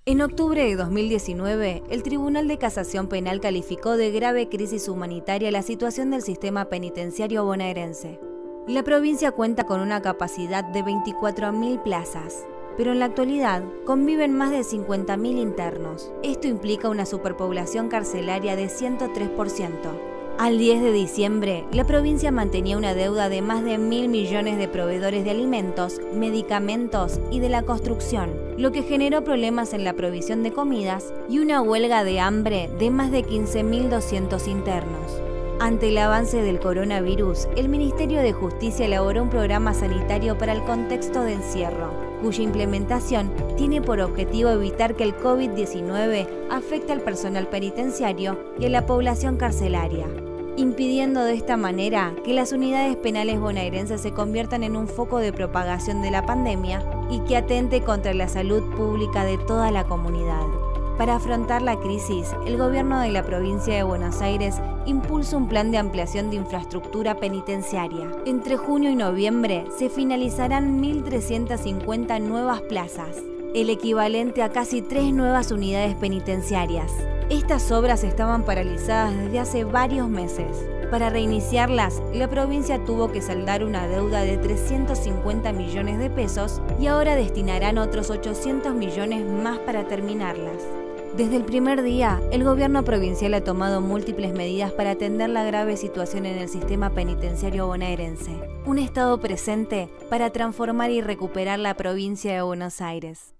En octubre de 2019, el Tribunal de Casación Penal calificó de grave crisis humanitaria la situación del sistema penitenciario bonaerense. La provincia cuenta con una capacidad de 24.000 plazas, pero en la actualidad conviven más de 50.000 internos. Esto implica una superpoblación carcelaria de 103%. Al 10 de diciembre, la provincia mantenía una deuda de más de 1.000 millones de proveedores de alimentos, medicamentos y de la construcción, lo que generó problemas en la provisión de comidas y una huelga de hambre de más de 15.200 internos. Ante el avance del coronavirus, el Ministerio de Justicia elaboró un programa sanitario para el contexto de encierro, cuya implementación tiene por objetivo evitar que el COVID-19 afecte al personal penitenciario y a la población carcelaria, impidiendo de esta manera que las unidades penales bonaerenses se conviertan en un foco de propagación de la pandemia y que atente contra la salud pública de toda la comunidad. Para afrontar la crisis, el gobierno de la provincia de Buenos Aires impulsa un plan de ampliación de infraestructura penitenciaria. Entre junio y noviembre se finalizarán 1.350 nuevas plazas, el equivalente a casi 3 nuevas unidades penitenciarias. Estas obras estaban paralizadas desde hace varios meses. Para reiniciarlas, la provincia tuvo que saldar una deuda de 350 millones de pesos y ahora destinarán otros 800 millones más para terminarlas. Desde el primer día, el gobierno provincial ha tomado múltiples medidas para atender la grave situación en el sistema penitenciario bonaerense. Un Estado presente para transformar y recuperar la provincia de Buenos Aires.